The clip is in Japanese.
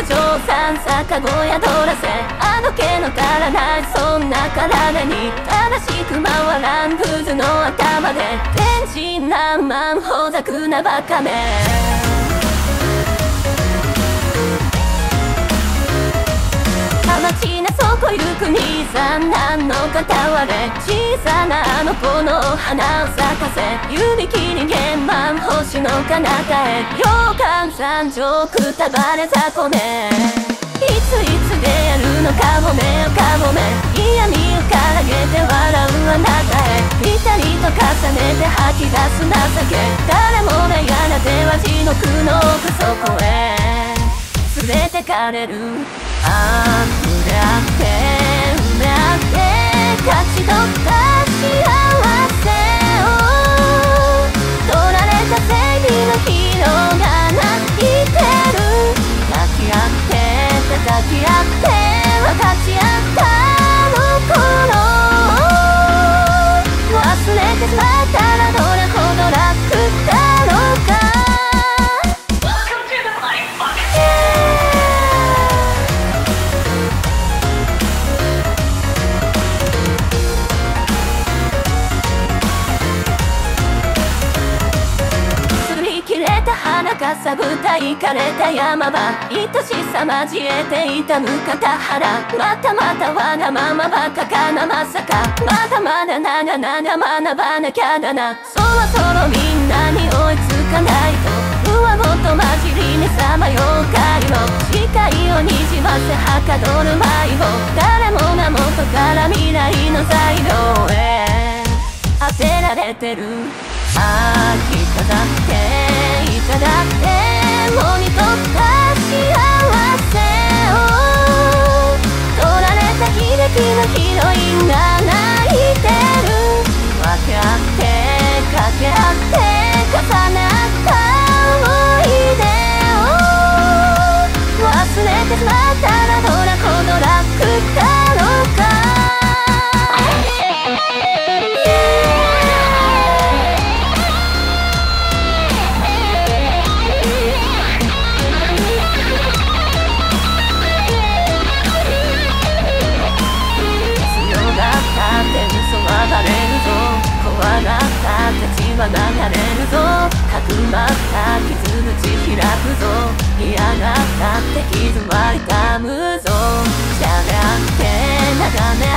上さん逆子宿らせあどけの足らないそんな体に正しく回らんクズの頭で天真爛漫ほざくなバカめ街なそこ行く兄さん何の片割れ小さなあの子の花を咲かせ指切り弦盤星の彼方へ洋館山上くたばれ雑魚めいつでやるのかもめかもめ嫌味をからげて笑うあなたへぴたりと重ねて吐き出す情け誰もが嫌な手は地獄の奥底へ連れてかれるあふれあって埋めあって勝ち取った幸せを取られた正義のヒーローが泣いてる抱き合って叩き合って分かち合ったあの頃忘れてしまったらどれほど楽だろうか花かさぶたいかれた山場愛しさ交えていた向かた腹またまたわがままばかかなまさかまだまだ長々学ばなきゃだなそろそろみんなに追いつかないと上ごと混じりにさまよう狩りの視界をにじませはかどる迷子誰もが元から未来の材料へ当てられてるああ着飾っていただってもぎ取った幸せを取られた悲劇のヒロインが泣いてる分け合って掛け合って重なった思い出を忘れてしまったらどれほど楽だろうか暴れるぞ怖がった血は流れるぞかくまった傷口開くぞ嫌がったって傷は痛むぞしゃべって眺め